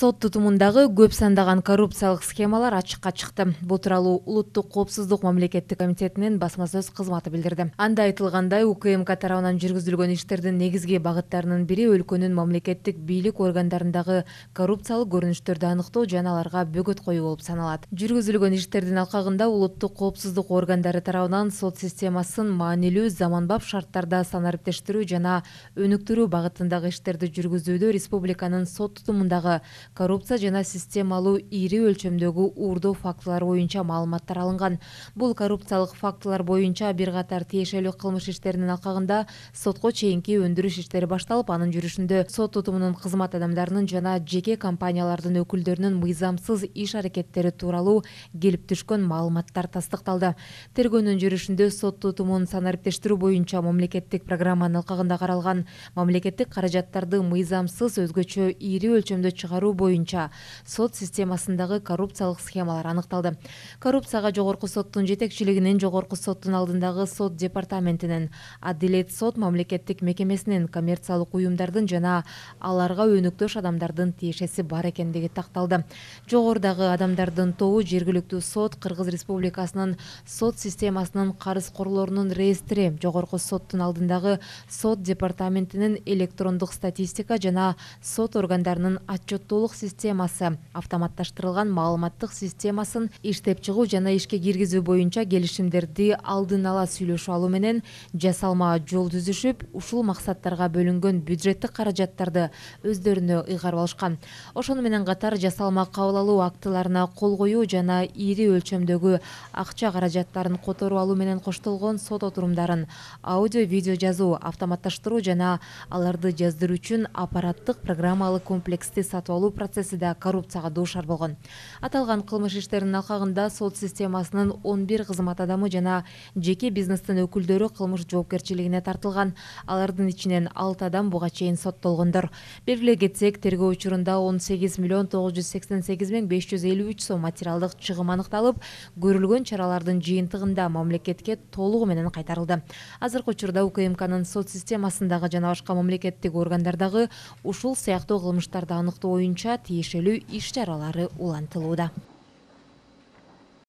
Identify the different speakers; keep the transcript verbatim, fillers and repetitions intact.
Speaker 1: Сот тутумундагы көп сандаган коррупциялык схемалар ачыкка чыкты. Бул тууралуу Улуттук коопсуздук мамлекеттик комитетинин басма сөз кызматы билдирди. Анда айтылгандай УКМК тарабынан жүргүзүлгөн иштердин негизги багыттарынын бири өлкөнүн мамлекеттик бийлик органдарындагы коррупциялык көрүнүштөрдү аныктоо жана аларга бөгөт коюу болуп саналат. Жүргүзүлгөн иштердин алкагында Улуттук коопсуздук органдары тарабынан сот системасын маанилүү заманбап шарттарда санариптештирүү жана өнүктүрүү багытындагы иштерди жүргүзүүдө республиканын сот тутумундагы коррупция жана системалуу ири өлчөмдөгү уурдоо фактылары боюнча маалыматтар алынган. Бул коррупциялык фактылар боюнча бир катар тиешелүү кылмыш иштеринин алкагында сотко чейинки өндүрүш иштери башталып, анын жүрүшүндө сот тутумунун кызмат адамдарынын жана жеке компаниялардын өкүлдөрүнүн мыйзамсыз иш-аракеттери тууралуу келип түшкөн маалыматтар тастыкталды. Тергөөнүн жүрүшүндө сот тутумун санариптештирүү боюнча мамлекеттик программанын алкагында каралган мамлекеттик каражаттарды мыйзамсыз өзгөчө ири өлчөмдө чыгаруу боюнча сот системасындагы коррупциялык схемалар аныкталды. Коррупцияга жогорку соттун жетекчилигинин, жогорку соттун алдындагы сот департаментинин, адилет сот мамлекеттик мекемесинин, коммерциялык уюмдардын жана аларга өнүктөш адамдардын тиешеси бар экендиги такталды. Жогорудагы адамдардын тобу жергиликтүү сот, Кыргыз Республикасынын сот системасынын карыз корлорунун реестри, жогорку соттун алдындагы сот департаментинин электрондук статистика жана сот органдарынын отчеттуулук системасы, автоматташтырылган маалыматтык системасын иштеп чыгуу жана ишке киргизүү боюнча келишимдерди алдын ала сүйлөшүп алуу менен жасалма жол түзүшүп, ушул максаттарга бөлүнгөн бюджеттик каражаттарды өздөрүнө ыйгарып алышкан. Ошону менен катар жасалма кабыл алуу актыларына кол коюу жана ири өлчөмдөгү акча каражаттарын которуп алуу менен коштолгон сот отурумдарын аудио видео жазуу, автоматташтыруу жана аларды жаздыруу үчүн аппараттык программалык комплексти сатып алуу процесси да коррупцияга дуушар болгон. Аталган кылмыш иштеринин алкагында сот системасынын он бир кызмат адамы жана жеке бизнестин өкүлдөрү кылмыш жоопкерчилигине тартылган. Алардын ичинен алты адам буга чейин соттолгондор. Белгилей кетсек, тергөө учурунда он сегиз миллион тогуз жүз сексен сегиз миң беш жүз элүү үч сом материалдык чыгым аныкталып, көрүлгөн чаралардын жыйынтыгында мамлекетке толугу менен кайтарылды. Азыркы учурда УКМКнын сот системасындагы жана башка мамлекеттик органдардагы ушул сыяктуу кылмыштарды аныктоо боюнча тиешелүү иш чаралары улантылууда.